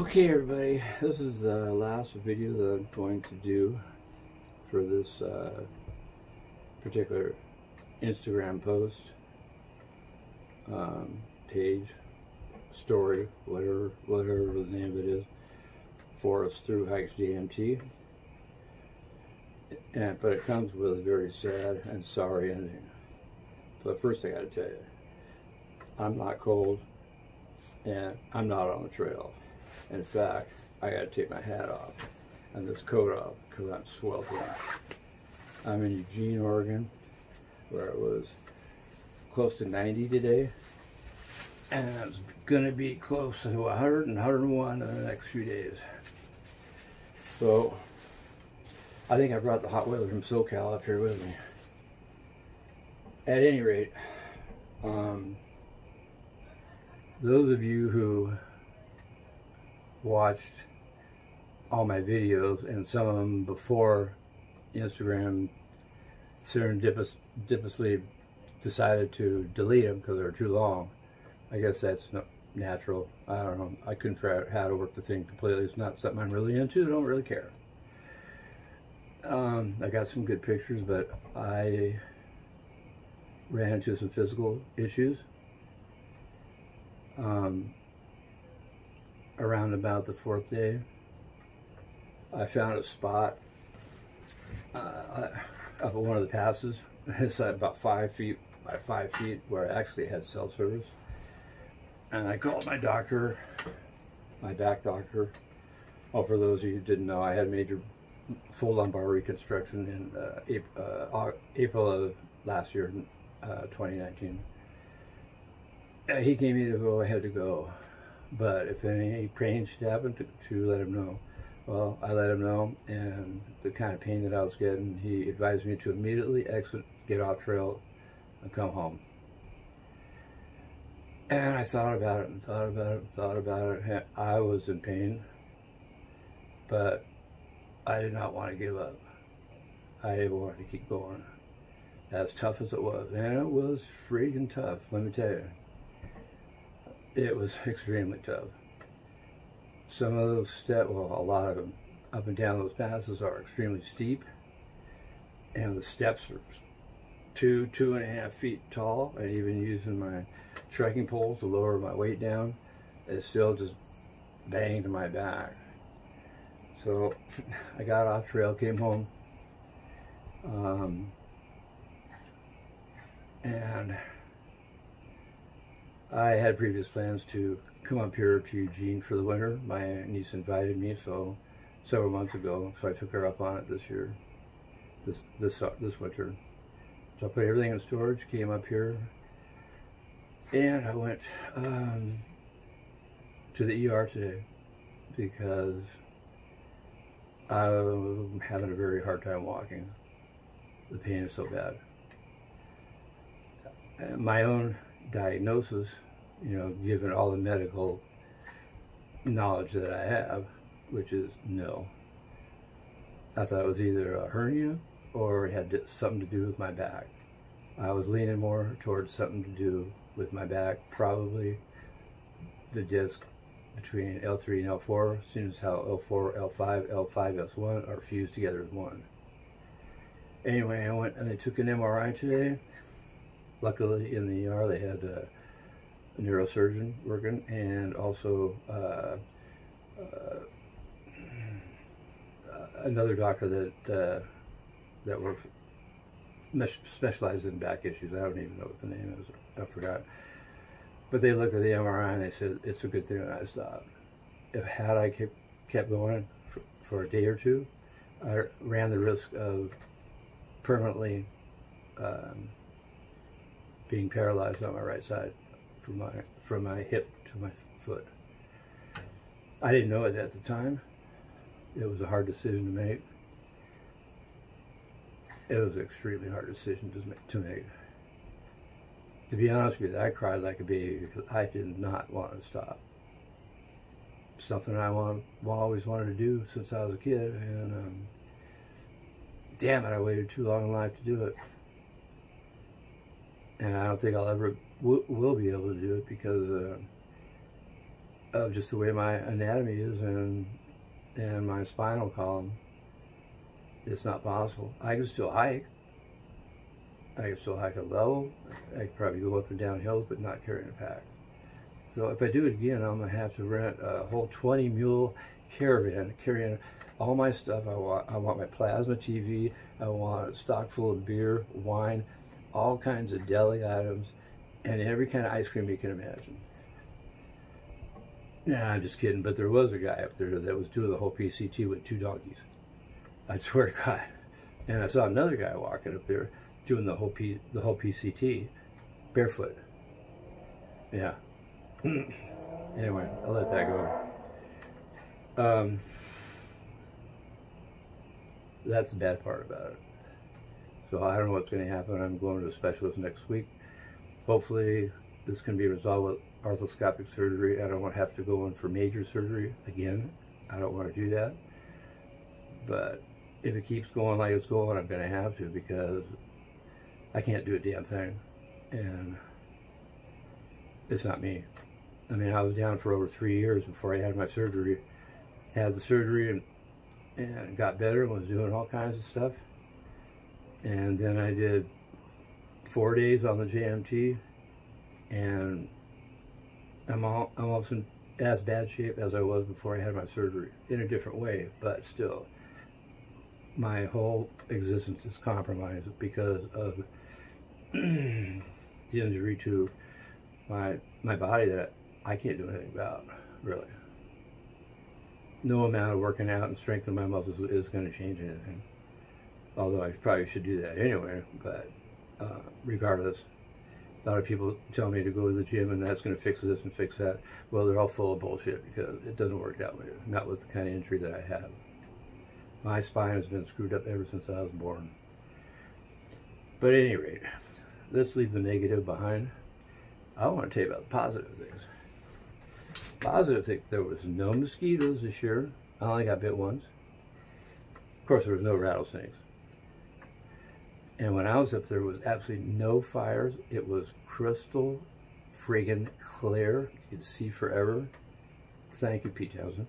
Okay, everybody, this is the last video that I'm going to do for this particular Instagram post, page, story, whatever the name of it is, Forest Through Hikes DMT. But it comes with a very sad and sorry ending. But first I gotta tell you, I'm not cold and I'm not on the trail. In fact, I gotta take my hat off and this coat off because I'm sweltering. I'm in Eugene, Oregon, where it was close to 90 today, and it's gonna be close to 100 and 101 in the next few days. So I think I brought the hot weather from SoCal up here with me. At any rate, those of you who watched all my videos, and some of them before Instagram serendipitously decided to delete them because they were too long. I guess that's natural. I don't know. I couldn't figure out how to work the thing completely. It's not something I'm really into. I don't really care. I got some good pictures, but I ran into some physical issues. Around about the fourth day, I found a spot up at one of the passes. It's about 5 feet by 5 feet where I actually had cell service. And I called my doctor, my back doctor. Oh, for those of you who didn't know, I had major full lumbar reconstruction in April of last year, 2019. He gave me the go-ahead to go. But if any pain should happen, to let him know. Well, I let him know, and the kind of pain that I was getting, he advised me to immediately exit, get off trail, and come home. And I thought about it, and thought about it, and thought about it. I was in pain, but I did not want to give up. I wanted to keep going. As tough as it was, and it was freaking tough, let me tell you. It was extremely tough. Some of those steps, well, a lot of them, up and down those passes are extremely steep, and the steps are 2.5 feet tall, and even using my trekking poles to lower my weight down, it still just banged my back. So I got off trail, came home, and I had previous plans to come up here to Eugene for the winter. My niece invited me several months ago, so I took her up on it this year, this winter. So I put everything in storage, came up here, and I went to the ER today because I'm having a very hard time walking. The pain is so bad. My own diagnosis, you know, given all the medical knowledge that I have, which is no. I thought it was either a hernia or it had something to do with my back. I was leaning more towards something to do with my back, probably the disc between L3 and L4, seeing as how L4, L5, L5, S1 are fused together as one. Anyway, I went and they took an MRI today. Luckily, in the ER, they had a neurosurgeon working, and also another doctor that works specializes in back issues. I don't even know what the name is. I forgot. But they looked at the MRI and they said it's a good thing that I stopped. Had I kept going for a day or two, I ran the risk of permanently being paralyzed on my right side from my hip to my foot. I didn't know it at the time. It was a hard decision to make. It was an extremely hard decision to make. To be honest with you, I cried like a baby because I did not want to stop. Something I always wanted to do since I was a kid, and damn it, I waited too long in life to do it. And I don't think I'll ever will be able to do it because of just the way my anatomy is and my spinal column. It's not possible. I can still hike. I can still hike a level. I could probably go up and down hills, but not carrying a pack. So if I do it again, I'm gonna have to rent a whole 20 mule caravan carrying all my stuff. I want my plasma TV. I want a stock full of beer, wine, all kinds of deli items, and every kind of ice cream you can imagine. Nah, I'm just kidding. But there was a guy up there that was doing the whole PCT with 2 donkeys. I swear to God. And I saw another guy walking up there doing the whole PCT barefoot. Yeah. Anyway, I'll let that go. That's the bad part about it. So I don't know what's going to happen. I'm going to a specialist next week. Hopefully this can be resolved with arthroscopic surgery. I don't want to have to go in for major surgery again. I don't want to do that. But if it keeps going like it's going, I'm going to have to, because I can't do a damn thing. And it's not me. I mean, I was down for over 3 years before I had my surgery. Had the surgery and got better and was doing all kinds of stuff. And then I did 4 days on the JMT, and I'm almost in as bad shape as I was before I had my surgery, in a different way, but still, my whole existence is compromised because of the injury to my body that I can't do anything about, really. No amount of working out and strengthening my muscles is going to change anything. Although I probably should do that anyway, but regardless, a lot of people tell me to go to the gym and that's going to fix this and fix that. Well, they're all full of bullshit, because it doesn't work that way, not with the kind of injury that I have. My spine has been screwed up ever since I was born. But at any rate, let's leave the negative behind. I want to tell you about the positive things. Positive thing, there was no mosquitoes this year. I only got bit once. Of course, there was no rattlesnakes. And when I was up there was absolutely no fires. It was crystal friggin' clear. You could see forever. Thank you, Pete Townsend.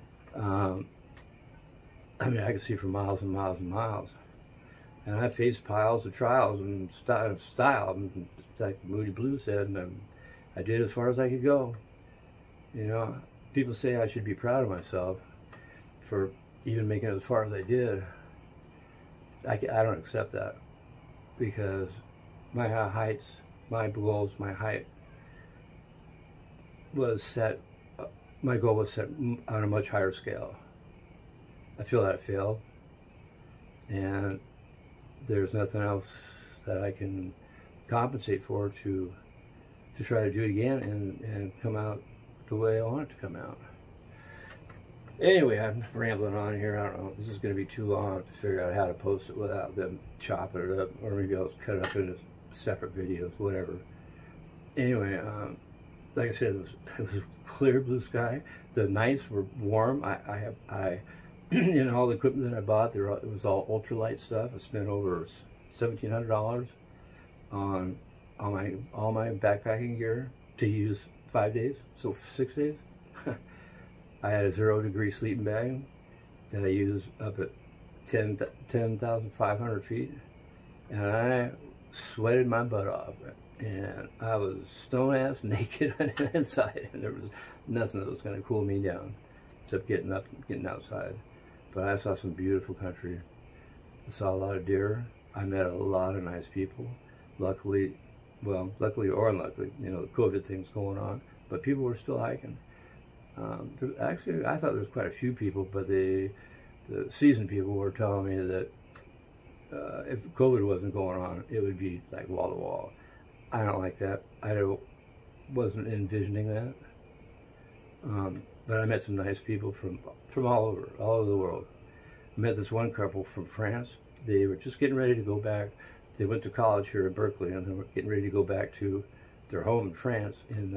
I mean, I could see for miles and miles and miles. And I faced piles of trials and style, like Moody Blue said, and I did as far as I could go. You know, people say I should be proud of myself for even making it as far as I did. I don't accept that, because my heights, my goals, my height was set, my goal was set on a much higher scale. I feel that I failed, and there's nothing else that I can compensate for to try to do it again and come out the way I want it to come out. Anyway, I'm rambling on here. I don't know. This is going to be too long to figure out how to post it without them chopping it up, or maybe I'll cut it up into separate videos, whatever. Anyway, like I said, it was clear blue sky. The nights were warm. I in all the equipment that I bought, it was all ultralight stuff. I spent over $1,700 on all my backpacking gear to use 5 days, so 6 days. I had a 0-degree sleeping bag that I used up at 10,500 feet, and I sweated my butt off, and I was stone-ass naked on the inside, and there was nothing that was going to cool me down except getting up and getting outside. But I saw some beautiful country. I saw a lot of deer. I met a lot of nice people. Luckily or unluckily, you know, the COVID thing's going on, but people were still hiking. Actually, I thought there was quite a few people, but the seasoned people were telling me that if COVID wasn't going on, it would be like wall to wall. I don't like that. Wasn't envisioning that. But I met some nice people from all over the world. I met this one couple from France. They were just getting ready to go back. They went to college here in Berkeley, and they were getting ready to go back to their home in France in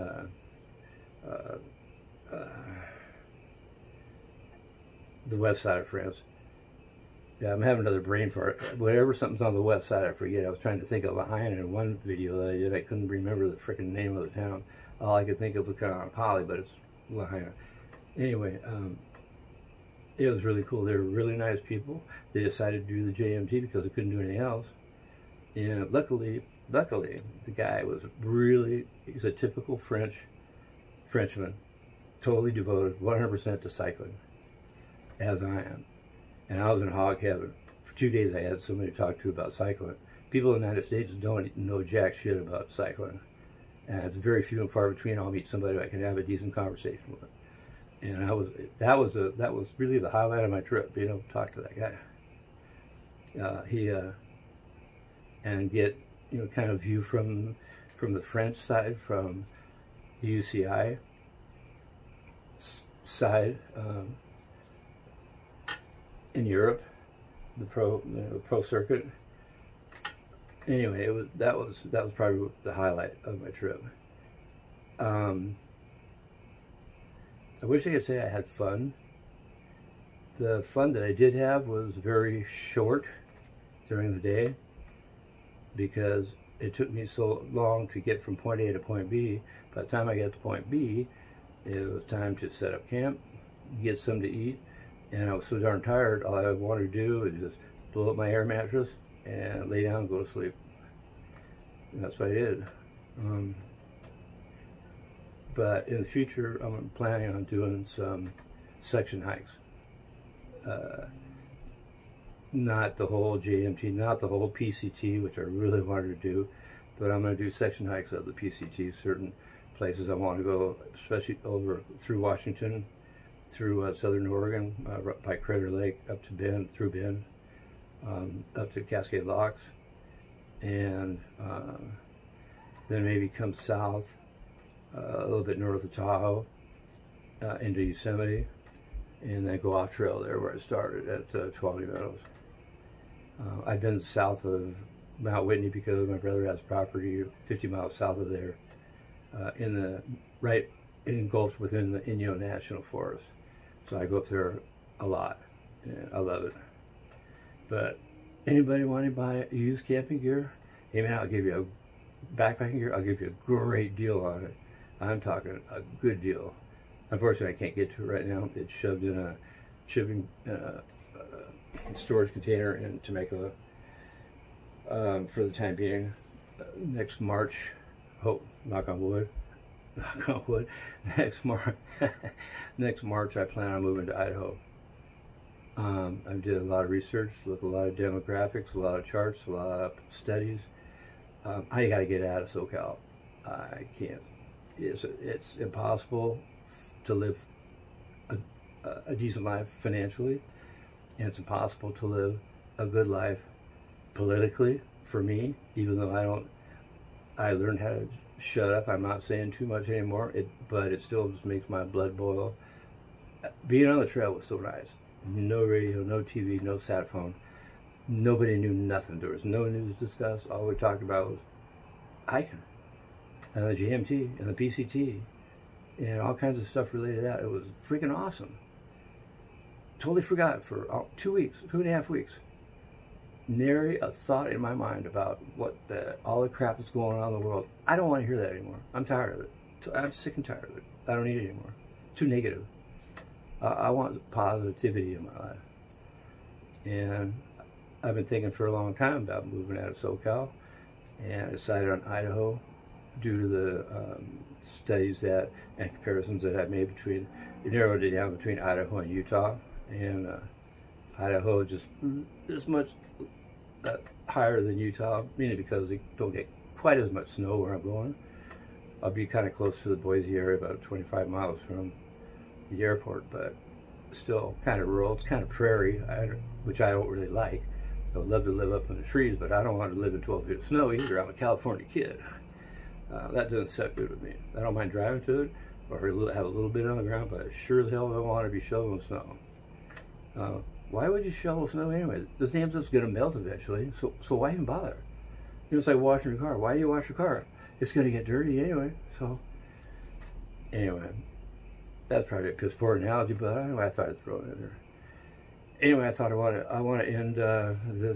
the west side of France. Yeah, I'm having another brain fart. Whatever something's on the west side, I forget. I was trying to think of Lahaina in one video that I did. I couldn't remember the freaking name of the town. All I could think of was kind of Poly, but it's Lahaina. Anyway, it was really cool. They were really nice people. They decided to do the JMT because they couldn't do anything else. And luckily, the guy was he's a typical Frenchman, totally devoted 100% to cycling, as I am. And I was in hog heaven. For 2 days I had somebody to talk to about cycling. People in the United States don't know jack shit about cycling. And it's very few and far between I'll meet somebody I can have a decent conversation with. And that was really the highlight of my trip, being able to talk to that guy. And get, kind of view from the French side, from the UCI side, in Europe, the pro circuit. Anyway, that was probably the highlight of my trip. I wish I could say I had fun. The fun that I did have was very short during the day, because it took me so long to get from point A to point B. By the time I got to point B, it was time to set up camp, get something to eat, and I was so darn tired, all I wanted to do was just blow up my air mattress and lay down and go to sleep. And that's what I did. But in the future, I'm planning on doing some section hikes. Not the whole JMT, not the whole PCT, which I really wanted to do, but I'm going to do section hikes of the PCT, certain places I want to go, especially over through Washington, through southern Oregon, by Crater Lake, up to Bend, through Bend, up to Cascade Locks, and then maybe come south, a little bit north of Tahoe, into Yosemite, and then go off trail there where I started at Tuolumne Meadows. I've been south of Mount Whitney because my brother has property 50 miles south of there, engulfed within the Inyo National Forest. So I go up there a lot, and I love it. But anybody want to buy used camping gear? Hey man, I'll give you a backpacking gear. I'll give you a great deal on it. I'm talking a good deal. Unfortunately, I can't get to it right now. It's shoved in a shipping storage container in Temecula for the time being. Next March, hope, knock on wood, next March I plan on moving to Idaho. I did a lot of research, looked at a lot of demographics, a lot of charts, a lot of studies. I got to get out of SoCal. I can't. It's impossible to live a decent life financially, and it's impossible to live a good life politically for me, even though I learned how to shut up. I'm not saying too much anymore, but it still just makes my blood boil. Being on the trail was so nice. No radio, no TV, no sat phone. Nobody knew nothing. There was no news discussed. All we talked about was hiking, and the JMT, and the PCT, and all kinds of stuff related to that. It was freaking awesome. Totally forgot for 2.5 weeks. Nary a thought in my mind about all the crap that's going on in the world. I don't want to hear that anymore. I'm tired of it. I'm sick and tired of it. I don't need it anymore. Too negative. I want positivity in my life. And I've been thinking for a long time about moving out of SoCal, and I decided on Idaho due to the studies and comparisons that I've made narrowed it down between Idaho and Utah. And Idaho just this much higher than Utah, mainly because they don't get quite as much snow where I'm going. I'll be kind of close to the Boise area, about 25 miles from the airport, but still kind of rural. It's kind of prairie, which I don't really like. I would love to live up in the trees, but I don't want to live in 12 feet of snow either. I'm a California kid. That doesn't set good with me. I don't mind driving to it or have a little bit on the ground, but I sure as hell don't want to be shoveling snow. Why would you shovel snow anyway? This damn stuff's going to melt eventually, so why even bother? It's like washing your car. Why do you wash your car? It's going to get dirty anyway. So, anyway, that's probably a piss poor analogy, but I thought I'd throw it in there. Anyway, I thought I want to end this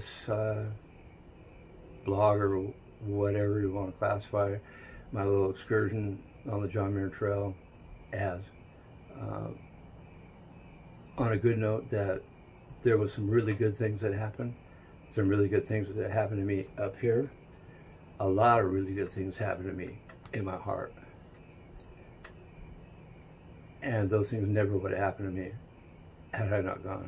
blog, or whatever you want to classify my little excursion on the John Muir Trail as. on a good note, that there was some really good things that happened. Some really good things that happened to me up here. A lot of really good things happened to me in my heart. And those things never would have happened to me had I not gone.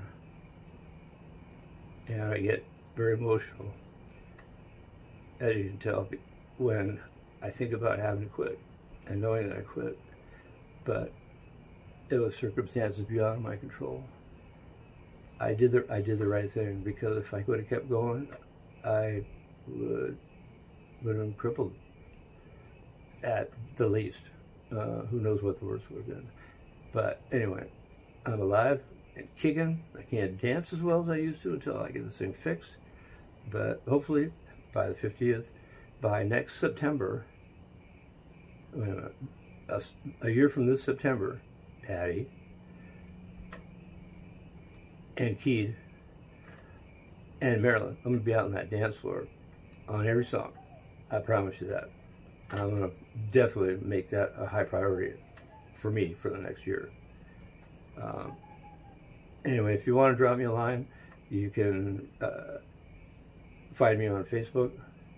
And I get very emotional, as you can tell, when I think about having to quit and knowing that I quit. But it was circumstances beyond my control. I did the right thing, because if I would have kept going, I would have been crippled at the least. Who knows what the worst would have been. But anyway, I'm alive and kicking. I can't dance as well as I used to until I get this thing fixed. But hopefully by the 50th, by next September, wait a minute, a year from this September, Patty and Keed and Marilyn, I'm going to be out on that dance floor on every song. I promise you that. I'm going to definitely make that a high priority for me for the next year. Anyway, if you want to drop me a line, you can find me on Facebook,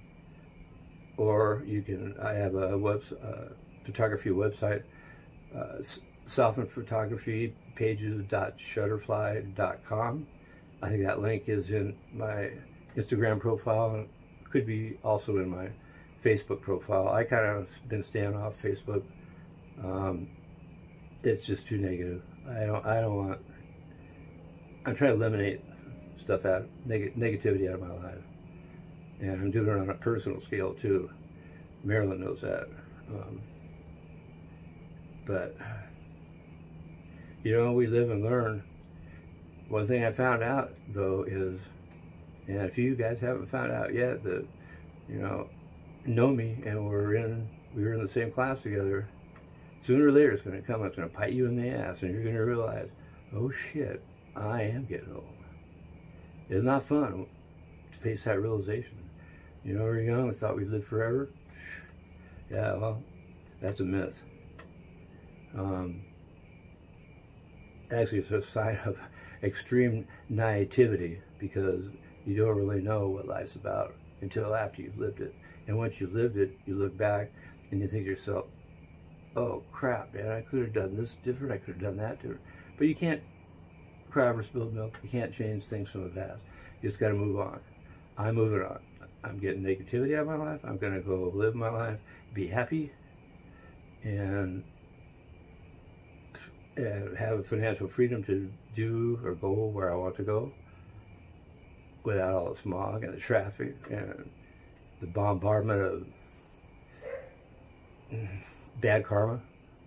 or you can, I have a photography website, Southland Photography pages.shutterfly.com. I think that link is in my Instagram profile, and could be also in my Facebook profile. I kind of been staying off Facebook. It's just too negative. I don't want. I'm trying to eliminate stuff out, negativity out of my life, and I'm doing it on a personal scale too. Marilyn knows that. But you know, we live and learn. One thing I found out though is, and if you guys haven't found out yet, that know me and we were in the same class together, sooner or later it's going to come. It's going to bite you in the ass, and you're going to realize, oh shit, I am getting old. It's not fun to face that realization. You know, we're young, we thought we'd live forever. Yeah, well, that's a myth. Actually, it's a sign of extreme naivety, because you don't really know what life's about until after you've lived it. And once you've lived it, you look back and you think to yourself, oh crap, man, I could have done this different, I could have done that different. But you can't cry over spilled milk. You can't change things from the past. You just got to move on. I'm moving on. I'm getting negativity out of my life. I'm going to go live my life, be happy, and have financial freedom to do or go where I want to go without all the smog and the traffic and the bombardment of bad karma.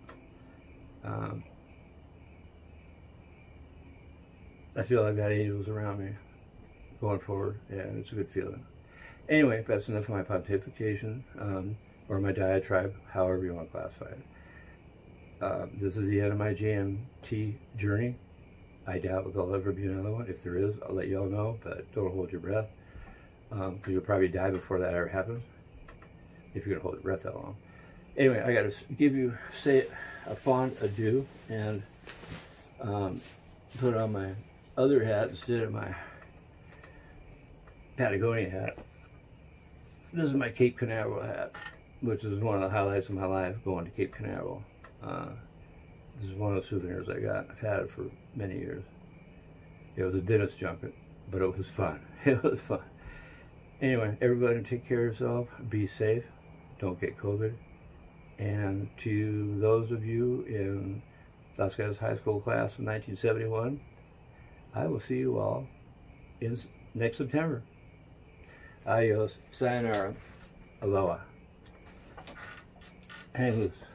I feel I've got angels around me going forward, and it's a good feeling. Anyway, that's enough of my pontification, or my diatribe, however you want to classify it. This is the end of my JMT journey. I doubt there'll ever be another one. If there is, I'll let you all know, but don't hold your breath, because you'll probably die before that ever happens, if you're going to hold your breath that long. Anyway, I got to say a fond adieu, and put on my other hat instead of my Patagonia hat. This is my Cape Canaveral hat, which is one of the highlights of my life, going to Cape Canaveral. This is one of the souvenirs I got. I've had it for many years. It was a business junket, but it was fun. It was fun. Anyway, everybody take care of yourself. Be safe. Don't get COVID. And to those of you in Las Vegas High School class of 1971, I will see you all in next September. Adios. Sayonara. Aloha. Hang loose.